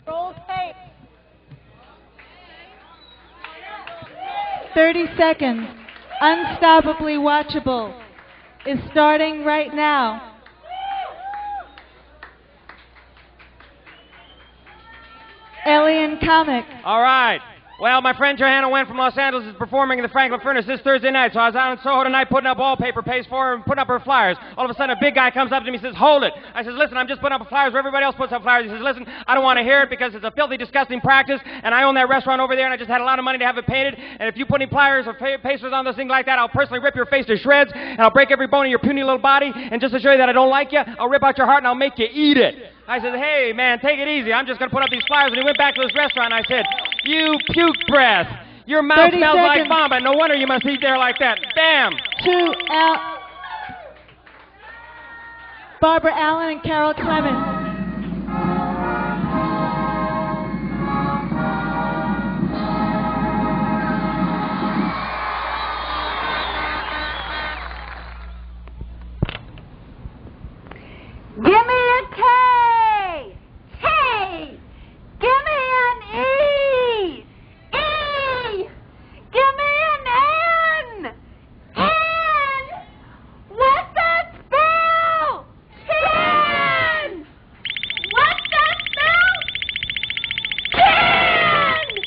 Roll tape. 30 seconds. Unstoppably Watchable is starting right now. Alien Comic. All right. Well, my friend Johanna Wen from Los Angeles is performing in the Franklin Furnace this Thursday night, so I was out in Soho tonight putting up wallpaper paste for her and putting up her flyers. All of a sudden, a big guy comes up to me and says, "Hold it." I says, "Listen, I'm just putting up flyers where everybody else puts up flyers." He says, "Listen, I don't want to hear it because it's a filthy, disgusting practice, and I own that restaurant over there, and I just had a lot of money to have it painted, and if you put any flyers or pasters on those things like that, I'll personally rip your face to shreds, and I'll break every bone in your puny little body, and just to show you that I don't like you, I'll rip out your heart and I'll make you eat it." I said, "Hey, man, take it easy. I'm just going to put up these flyers." And he went back to his restaurant, and I said, "You puke breath. Your mouth smells like vomit. No wonder you must eat there like that." Bam! Barbara Allen and Carol Clemens. Give me a K. K. Give me an E. E. Give me an N. N. What's that spell? Ten. What's that spell? Ten.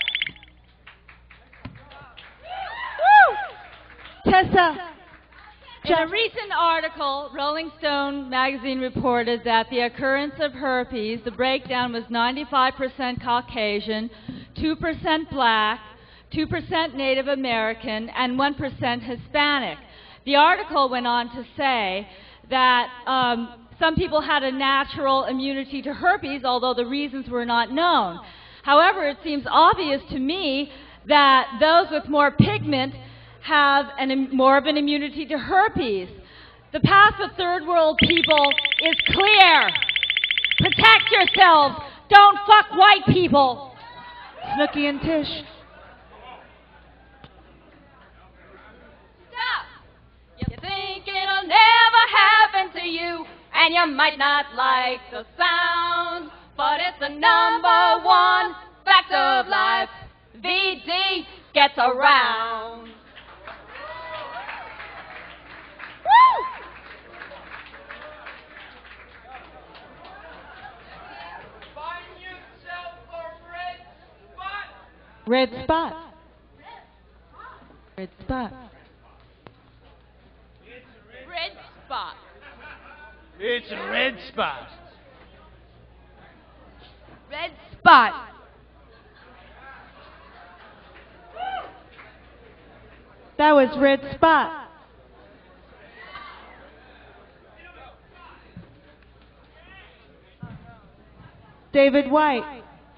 Woo! Tessa. In a recent article, Rolling Stone magazine reported that the occurrence of herpes, the breakdown was 95% Caucasian, 2% Black, 2% Native American, and 1% Hispanic. The article went on to say that some people had a natural immunity to herpes, although the reasons were not known. However, it seems obvious to me that those with more pigment have more of an immunity to herpes. The path for third world people is clear. Protect yourselves. Don't fuck white people. Snooki and Tish. Stop. You think it'll never happen to you, and you might not like the sound, but it's the #1 fact of life. VD gets around. Red spot. Red spot. Red spot. It's a red spot. Red spot. That was red spot. David White.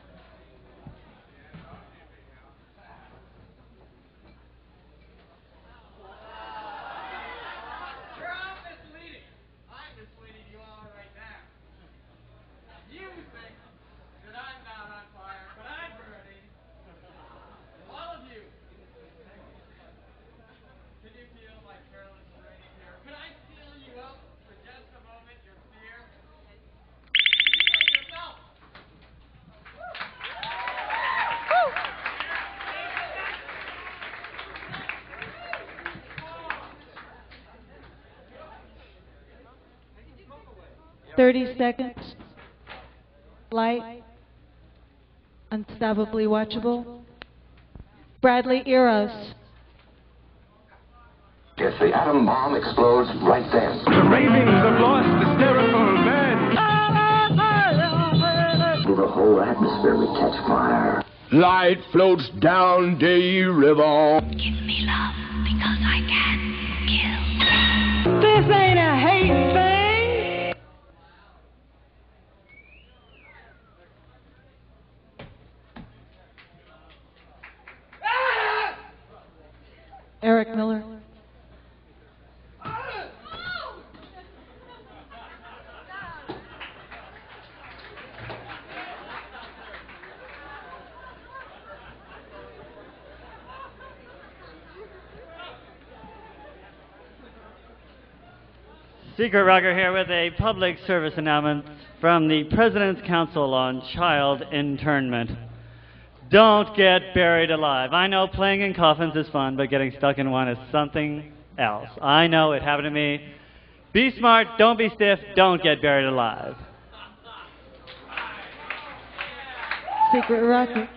"30 seconds. Light. Unstoppably Watchable. Bradley Eros. If the atom bomb explodes right then. The ravings have lost hysterical men. The whole atmosphere will catch fire. Light floats down the river. Give me love because I can kill. This ain't a hate thing. Eric Miller. Secret Rocker here with a public service announcement from the President's Council on Child Internment. Don't get buried alive. I know playing in coffins is fun, but getting stuck in one is something else. I know, it happened to me. Be smart, don't be stiff, don't get buried alive. Secret rocket.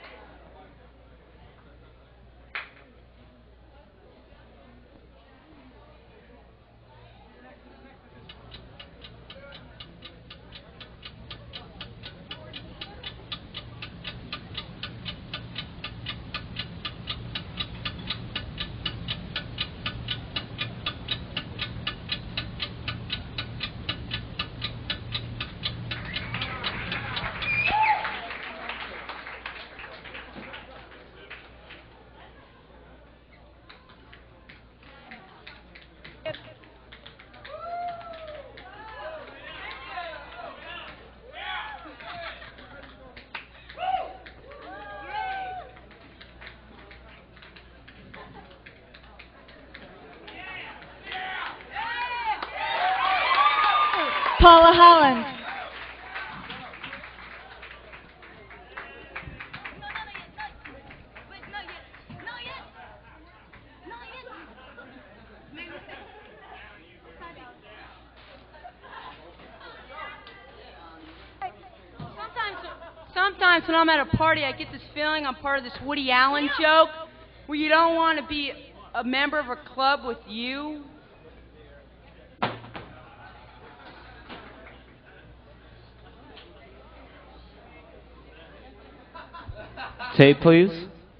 Paula Holland. Sometimes when I'm at a party, I get this feeling I'm part of this Woody Allen joke where you don't want to be a member of a club with you. Tape, please.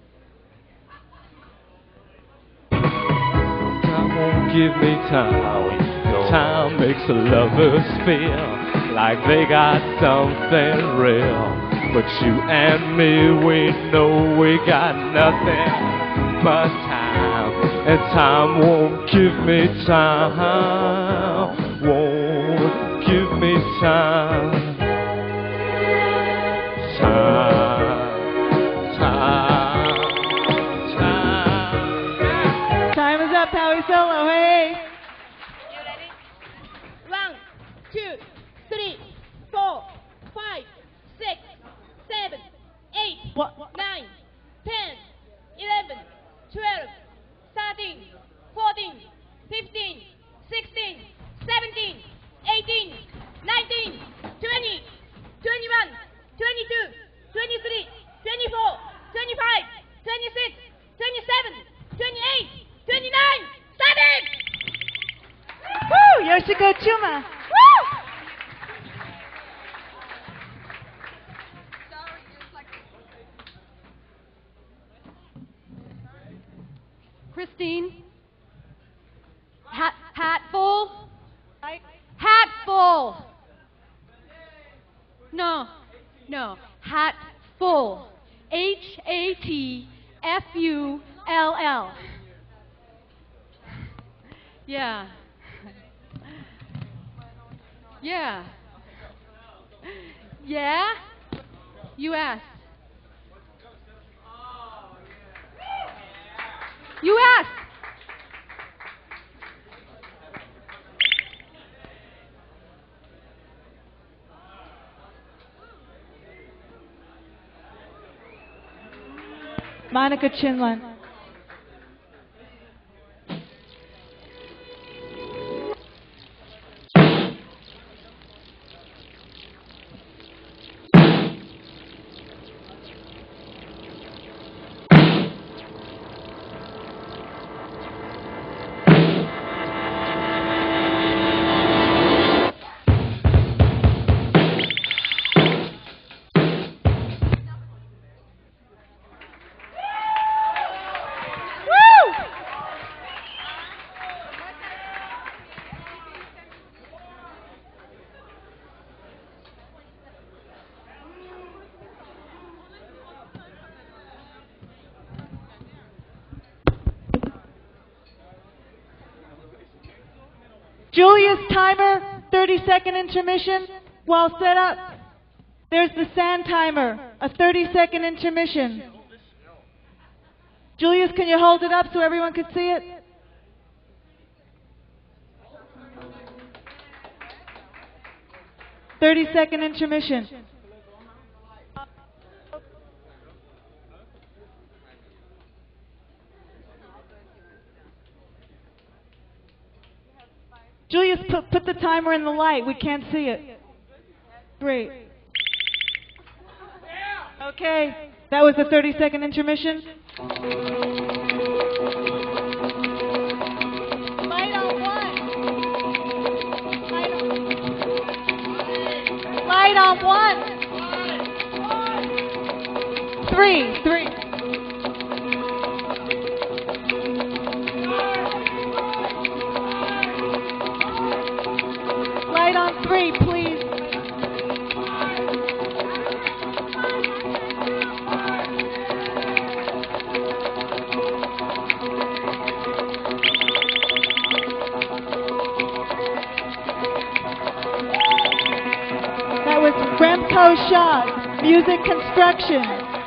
Time won't give me time. Time makes the lovers feel like they got something real. But you and me, we know we got nothing but time. And time won't give me time. Won't give me time. Time is up, Howie Solo, hey! You ready? 1, 2, 3, 4, 5, 6, 7, 8, 9, 10, 11, 12, 13, 14, 15, 16, 17, 18, 19, 20, 21, 22, 23, 24, 25, 26, 27, 28, 29, starting! Woo! Yoshiko Chuma. Woo! Christine. Hatful. Hatful. No. Hatful. Hatfull. Yeah. Yeah. Yeah? You asked. You asked. Monica Chinlund. Julia's timer, 30-second intermission, while set up. There's the sand timer, a 30-second intermission. Julius, can you hold it up so everyone can see it? 30-second intermission. Julius, put the timer in the light. We can't see it. Great. Okay, that was the 30-second intermission. Light on one. Light on one. Three. Light on three, please. That was Remco Schloss, Music Construction.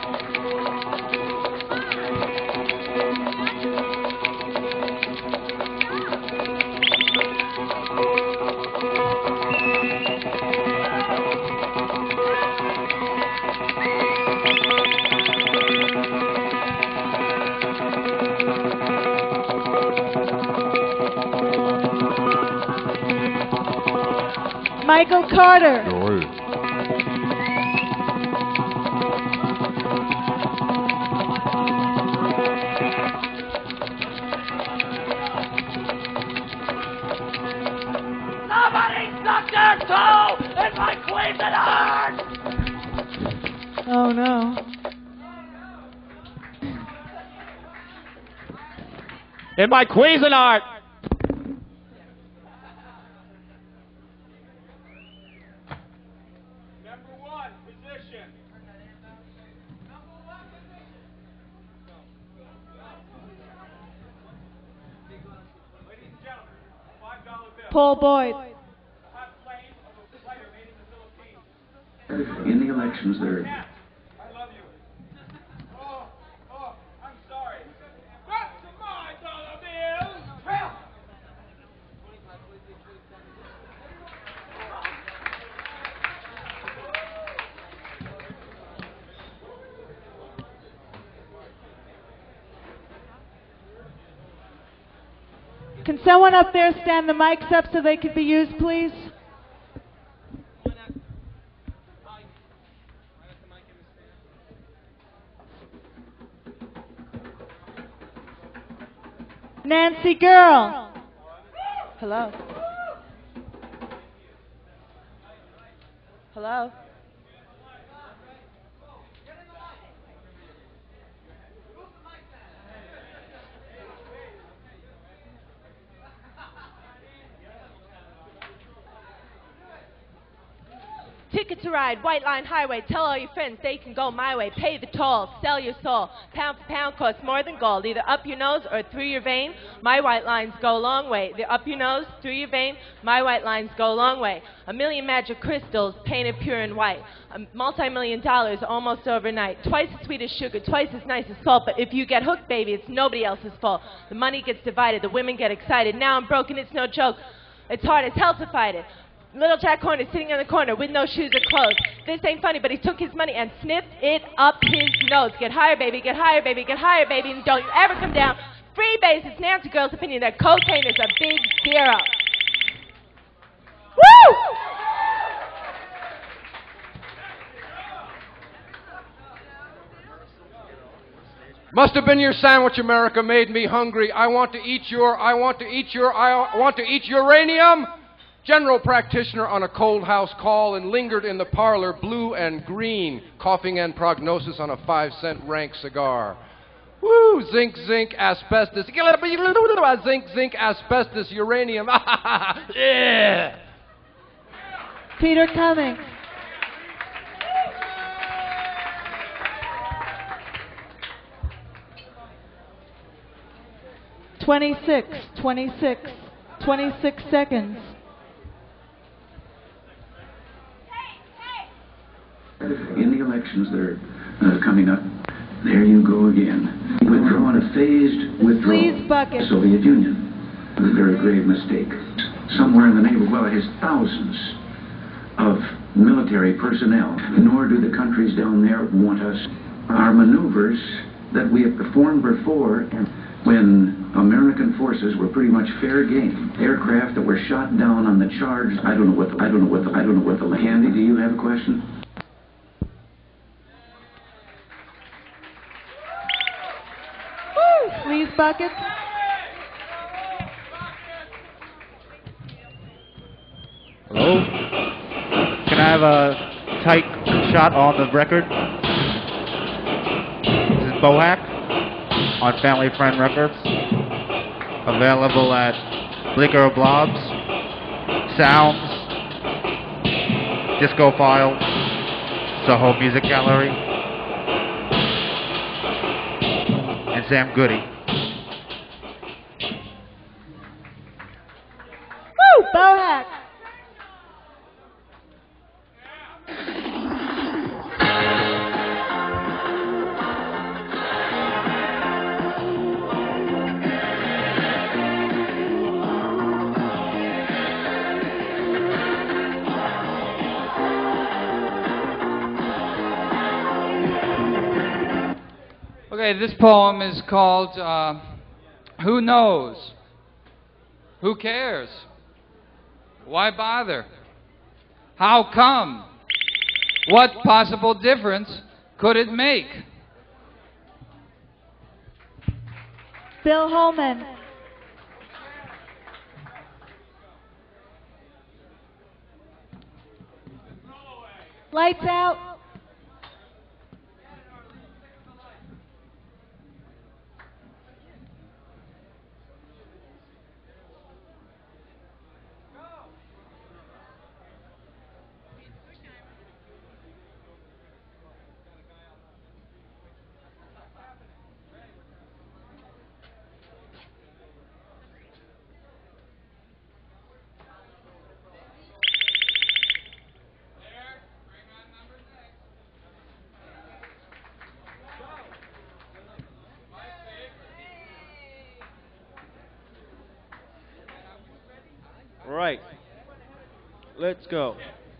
Michael Carter. Somebody stuck their toe in my Cuisinart! Oh no. In my Cuisinart! Paul Boyd. In the elections, there. I love you. Oh, I'm sorry. What's my dollar bill? Can someone up there stand the mics up so they could be used, please? Nancy Girl. Hello. Hello. Ticket to ride, White Line Highway. Tell all your friends they can go my way. Pay the toll, sell your soul. Pound for pound costs more than gold. Either up your nose or through your vein. My white lines go a long way. Either up your nose, through your vein. My white lines go a long way. 1,000,000 magic crystals painted pure and white. Multi-million dollars almost overnight. Twice as sweet as sugar, twice as nice as salt. But if you get hooked, baby, it's nobody else's fault. The money gets divided, the women get excited. Now I'm broken, it's no joke. It's hard as hell to fight it. Little Jack Horner sitting on the corner with no shoes or clothes. This ain't funny, but he took his money and sniffed it up his nose. Get higher, baby, get higher, baby, get higher, baby, and don't you ever come down. Free base, it's Nancy Girl's opinion that cocaine is a big zero. Woo! Must have been your sandwich, America made me hungry. I want to eat uranium. General practitioner on a cold house call and lingered in the parlor, blue and green, coughing and prognosis on a 5-cent rank cigar. Woo, zinc, asbestos, zinc, asbestos, uranium. Yeah. Peter Cummings. Twenty-six seconds. In the elections that are coming up, there you go again. Withdraw a phased withdrawal. Please, bucket. Soviet Union. A very grave mistake. Somewhere in the neighborhood, well, it is thousands of military personnel, nor do the countries down there want us. Our maneuvers that we have performed before, when American forces were pretty much fair game, aircraft that were shot down on the charge. I don't know what the Handy, do you have a question? Woo! Please, buckets. Hello? Can I have a tight shot on the record? This is Bohack on Family Friend Records. Available at Blicker Blobs, Sounds, Disco File, Soho Music Gallery, and Sam Goody. Woo! Bohack. Okay, this poem is called Who Knows? Who cares? Why bother? How come? What possible difference could it make? Bill Holman. Lights out. Right. Let's go.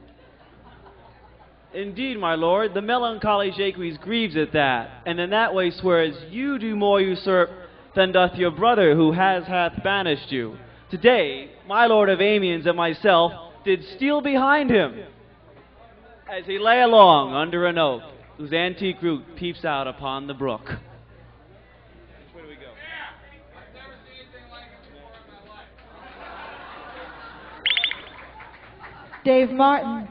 Indeed, my lord, the melancholy Jacques grieves at that, and in that way swears you do more usurp than doth your brother who hath banished you. Today, my lord of Amiens and myself did steal behind him, as he lay along under an oak, whose antique root peeps out upon the brook. Where do we go? Dave Martin.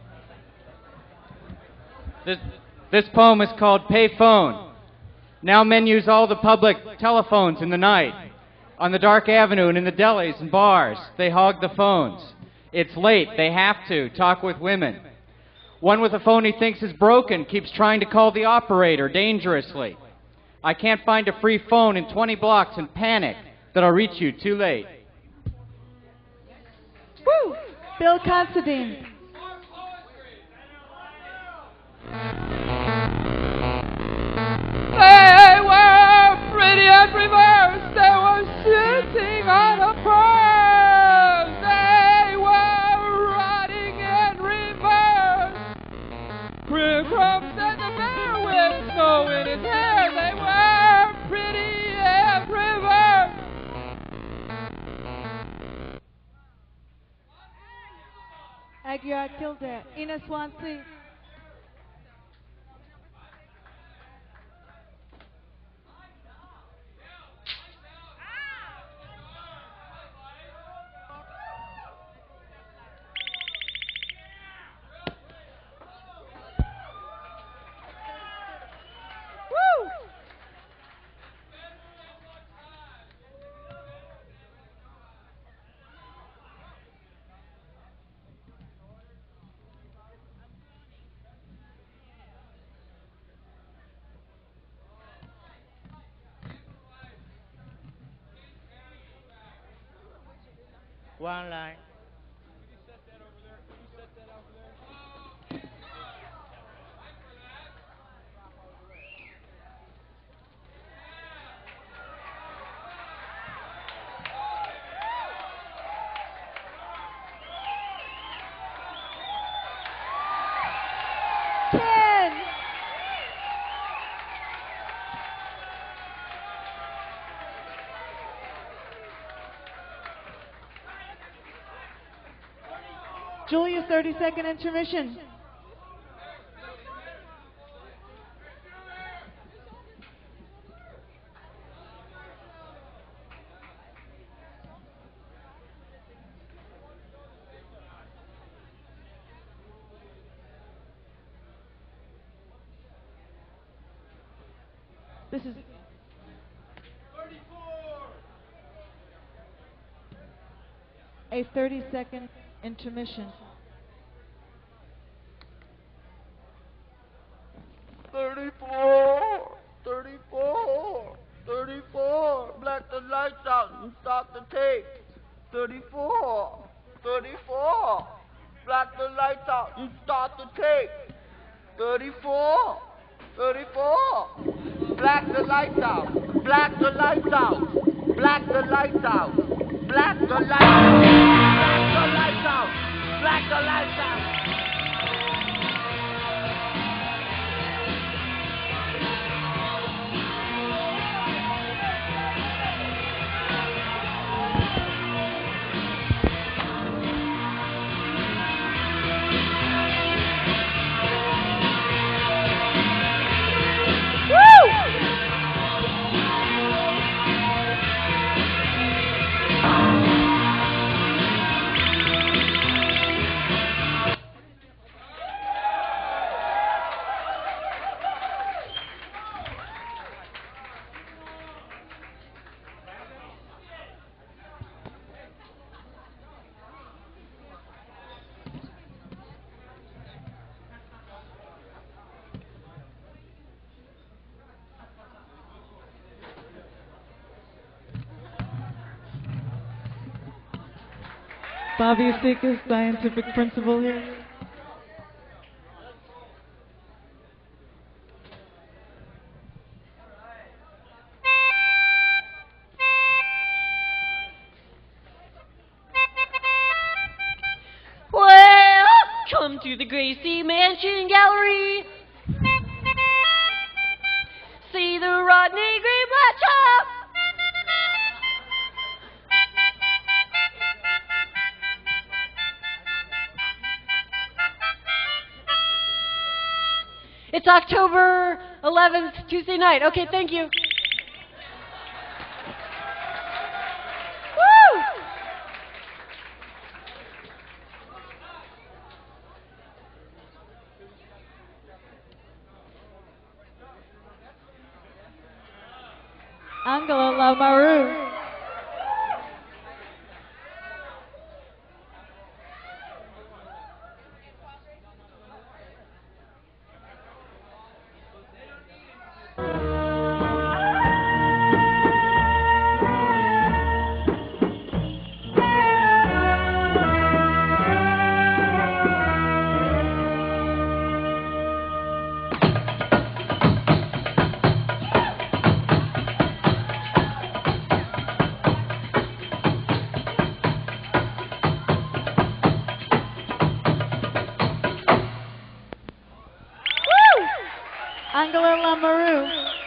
This poem is called Pay Phone. Now men use all the public telephones in the night. On the dark avenue and in the delis and bars, they hog the phones. It's late, they have to talk with women. One with a phone he thinks is broken keeps trying to call the operator dangerously. I can't find a free phone in 20 blocks and panic that I'll reach you too late. Woo! Bill Considine. They were pretty and reversed. They were sitting on a purse. They were rotting in reverse. Crumbs and the bear with snow in his hair. They were pretty and reversed. Aguirre Kildare. Ina Swansea. One line. Julia's 30-second intermission. This is a 30-second intermission. 34, 34, 34. Black the lights out and start the tape. 34, 34. Black the lights out and start the tape. 34, 34. Black the lights out. Black the lights out. Black the lights out. Black the lights out. Black the lights out. Black the lights out. Bobby Asika, scientific principal here. Welcome to the Gracie Mansion Gallery. See the Rodney Greenblatt shop. It's October 11th, Tuesday night. Okay, thank you. Woo! Angela Lamaru. Angela Lamaru.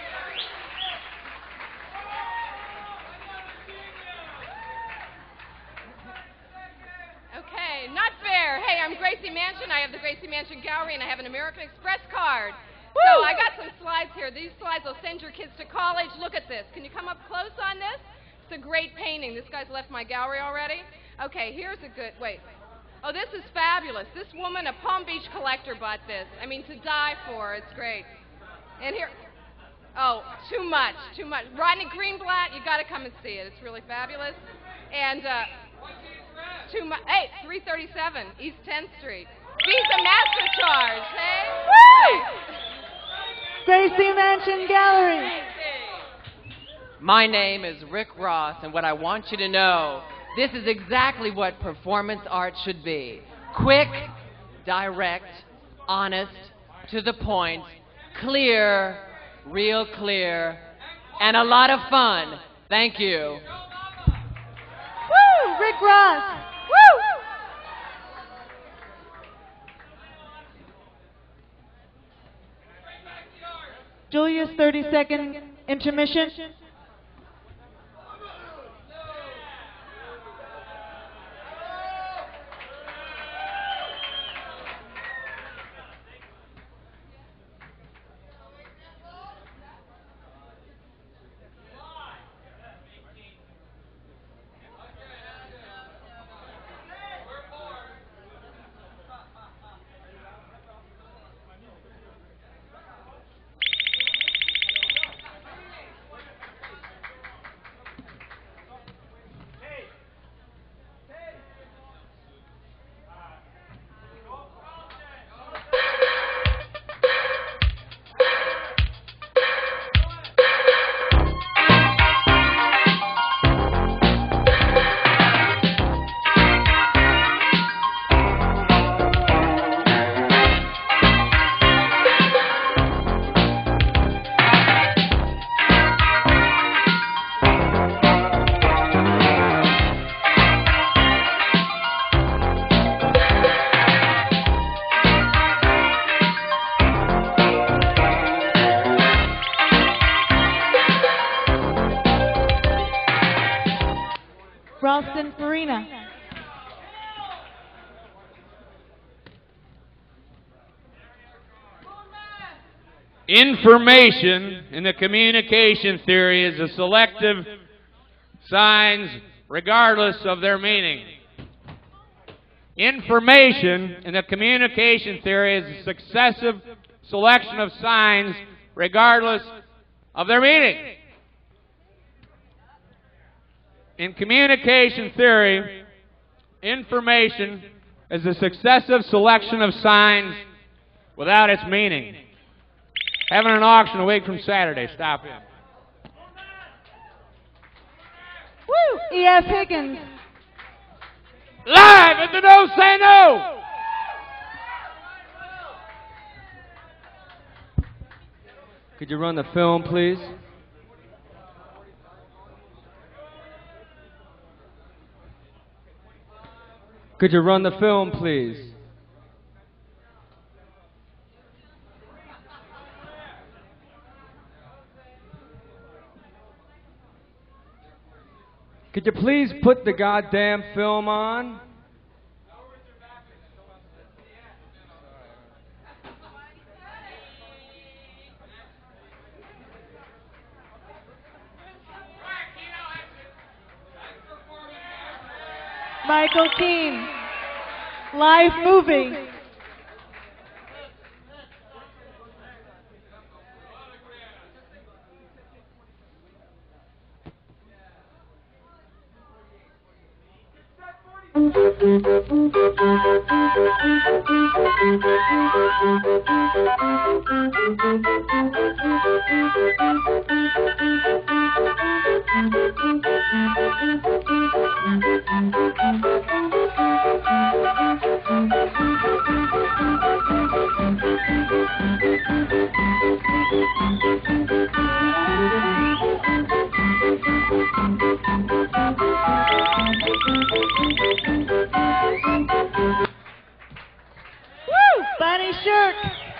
Okay, not fair. Hey, I'm Gracie Mansion. I have the Gracie Mansion Gallery, and I have an American Express card. So I got some slides here. These slides will send your kids to college. Look at this. Can you come up close on this? It's a great painting. This guy's left my gallery already. Okay, here's a good, wait. Oh, this is fabulous. This woman, a Palm Beach collector, bought this. I mean, to die for. It's great. And here, oh, too much, too much. Rodney Greenblatt, you got to come and see it. It's really fabulous. And too much. Hey, 337 East 10th Street. Visa Master Charge. Hey. Woo! Gracie Mansion Gallery. My name is Rick Ross, and what I want you to know, this is exactly what performance art should be. Quick, direct, honest, to the point, clear, real clear, and a lot of fun. Thank you. Woo! Rick Ross. Woo! Julia's 30-second intermission. Information in the communication theory is a selective signs regardless of their meaning. Information in the communication theory is a successive selection of signs regardless of their meaning. In communication theory, information is a successive selection of signs without its meaning. Having an auction a week from Saturday. Stop in. Woo! E.F. Higgins. Live at the No Say No! Could you run the film, please? Could you run the film, please? Could you please put the goddamn film on? Michael Keane. Live movie. Bonnie Shirk.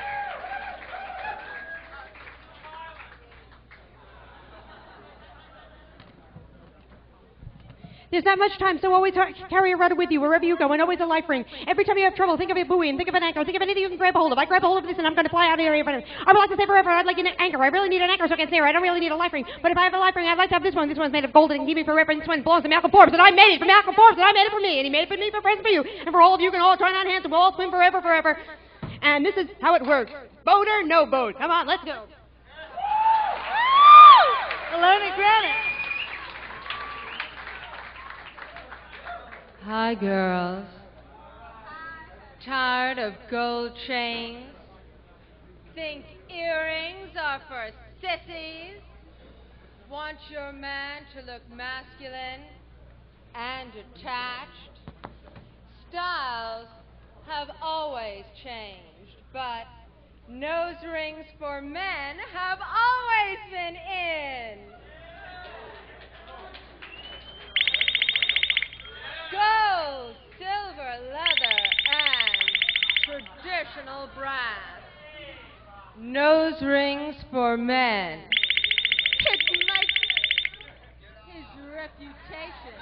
There's not much time, so always carry a rudder with you wherever you go, and always a life ring. Every time you have trouble, think of a buoy and think of an anchor. Think of anything you can grab a hold of. I grab a hold of this, and I'm going to fly out of here. I would like to stay forever. I'd like an anchor. I really need an anchor so I can stay here. I don't really need a life ring. But if I have a life ring, I'd like to have this one. This one's made of gold and can keep me forever. And this one belongs to Malcolm Forbes, and I made it for Malcolm Forbes, and I made it for me, and he made it for me, for friends, for you, and for all of you. Can all join on hands, and we'll all swim forever, forever. And this is how it works. Boat or no boat. Come on, let's go. Maloney Granite. Hi, girls. Tired of gold chains? Think earrings are for sissies? Want your man to look masculine and attached? Styles have always changed, but nose rings for men have always been in. Gold, silver, leather, and traditional brass. Nose rings for men. It makes his reputation.